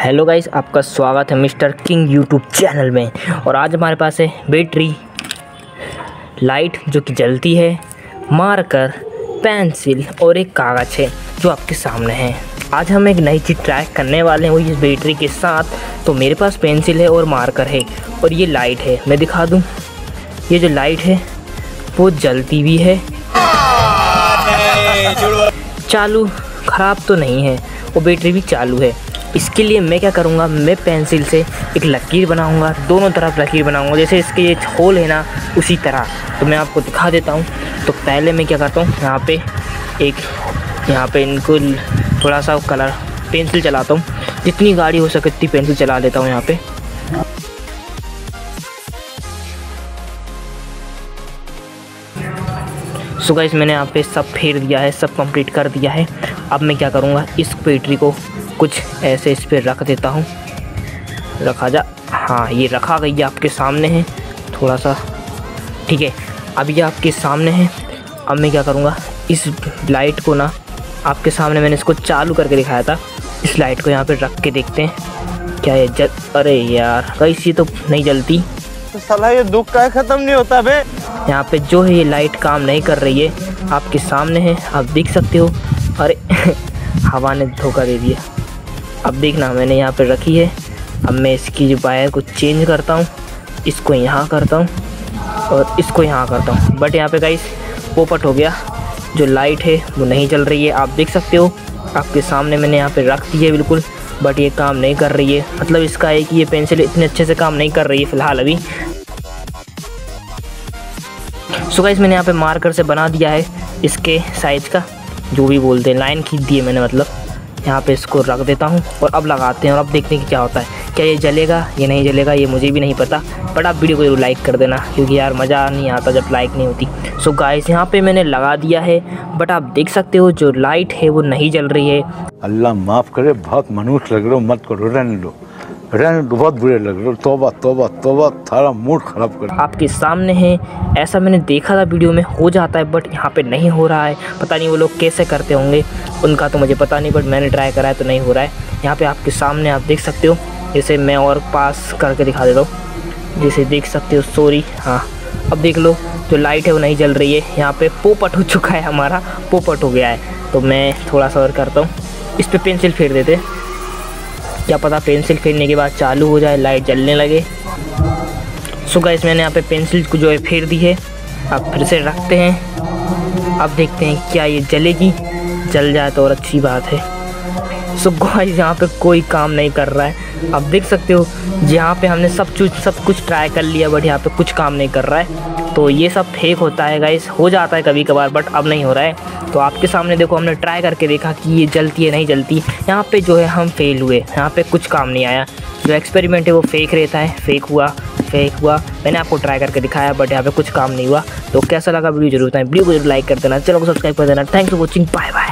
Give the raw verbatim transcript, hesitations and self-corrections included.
Hello guys, आपका स्वागत है मिस्टर किंग यूट्यूब चैनल में। और आज हमारे पास है बैटरी, लाइट जो कि जलती है, मार्कर, पेंसिल और एक कागज़ है जो आपके सामने है। आज हम एक नई चीज़ ट्राई करने वाले हैं, वो इस बैटरी के साथ। तो मेरे पास पेंसिल है और मार्कर है और ये लाइट है। मैं दिखा दूँ, ये जो लाइट है वो जलती भी है, चालू ख़राब तो नहीं है, वो बैटरी भी चालू है। इसके लिए मैं क्या करूँगा, मैं पेंसिल से एक लकीर बनाऊँगा, दोनों तरफ लकीर बनाऊँगा, जैसे इसके ये होल है ना उसी तरह। तो मैं आपको दिखा देता हूँ। तो पहले मैं क्या करता हूँ, यहाँ पे एक यहाँ पे इनको थोड़ा सा कलर पेंसिल चलाता हूँ, जितनी गाड़ी हो सके उतनी पेंसिल चला लेता हूँ यहाँ पे। सो गाइस, मैंने यहाँ पे सब फेर दिया है, सब कंप्लीट कर दिया है। अब मैं क्या करूँगा, इस बैटरी को कुछ ऐसे इस पर रख देता हूँ। रखा जा, हाँ ये रखा गई है, आपके सामने है थोड़ा सा, ठीक है। अब ये आपके सामने है। अब मैं क्या करूँगा, इस लाइट को ना आपके सामने मैंने इसको चालू करके दिखाया था, इस लाइट को यहाँ पे रख के देखते हैं क्या ये जल। अरे यार गाइस, ये तो नहीं जलती। तो साला ये दुख का ख़त्म नहीं होता बे। यहाँ पे जो है ये लाइट काम नहीं कर रही है, आपके सामने है, आप देख सकते हो। अरे हवा ने धोखा दे दिया। अब देखना, मैंने यहाँ पे रखी है। अब मैं इसकी जो वायर को चेंज करता हूँ, इसको यहाँ करता हूँ और इसको यहाँ करता हूँ। बट यहाँ पे गाइस पोपट हो गया, जो लाइट है वो नहीं चल रही है। आप देख सकते हो, आपके सामने मैंने यहाँ पे रख दी है बिल्कुल, बट ये काम नहीं कर रही है। मतलब इसका है कि ये पेंसिल इतने अच्छे से काम नहीं कर रही है फ़िलहाल अभी। सो गाइस, मैंने यहाँ पे मार्कर से बना दिया है इसके साइज़ का, जो भी बोलते हैं, लाइन खींच दी है मैंने। मतलब यहाँ पे इसको रख देता हूँ और अब लगाते हैं और अब देखते हैं कि क्या होता है। क्या ये जलेगा या नहीं जलेगा, ये मुझे भी नहीं पता। बट आप वीडियो को जरूर लाइक कर देना, क्योंकि यार मज़ा नहीं आता जब लाइक नहीं होती। सो गाइस, यहाँ पे मैंने लगा दिया है, बट आप देख सकते हो जो लाइट है वो नहीं जल रही है। अल्लाह माफ़ करे, बहुत मनुष्य लग रहे हो, मत करो, रहने दो, रहने दो, बहुत बुरे लग रहे हो। तौबा तौबा तौबा, थारा मूड ख़राब कर। आपके सामने है, ऐसा मैंने देखा था वीडियो में, हो जाता है, बट यहाँ पे नहीं हो रहा है। पता नहीं वो लोग कैसे करते होंगे, उनका तो मुझे पता नहीं, बट मैंने ट्राई करा है तो नहीं हो रहा है। यहाँ पे आपके सामने आप देख सकते हो, जैसे मैं और पास करके दिखा देता हूँ, जैसे देख सकते हो। सॉरी, हाँ अब देख लो, जो लाइट है वो नहीं जल रही है। यहाँ पे पोपट हो चुका है, हमारा पोपट हो गया है। तो मैं थोड़ा सा और करता हूँ, इस पर पेंसिल फेर देते, क्या पता पेंसिल फेरने के बाद चालू हो जाए, लाइट जलने लगे। सो गाइस, मैंने यहाँ पे पेंसिल को जो है फेर दी है। अब फिर से रखते हैं, अब देखते हैं क्या ये जलेगी। जल जाए तो और अच्छी बात है। सो गाइस, यहाँ पे कोई काम नहीं कर रहा है। अब देख सकते हो, जहाँ पे हमने सब कुछ सब कुछ ट्राई कर लिया, बट यहाँ पे कुछ काम नहीं कर रहा है। तो ये सब फेक होता है गाइस, हो जाता है कभी कभार, बट अब नहीं हो रहा है। तो आपके सामने देखो, हमने ट्राई करके देखा कि ये जलती है नहीं जलती। यहाँ पे जो है हम फेल हुए, यहाँ पे कुछ काम नहीं आया। जो एक्सपेरिमेंट है वो फेक रहता है, फेक हुआ फेक हुआ। मैंने आपको ट्राई करके दिखाया, बट यहाँ पे कुछ काम नहीं हुआ। तो कैसा लगा वीडियो जरूर बताएं, वीडियो को जरूर लाइक कर देना, चैनल को सब्सक्राइब कर देना। Thanks for watching, bye bye.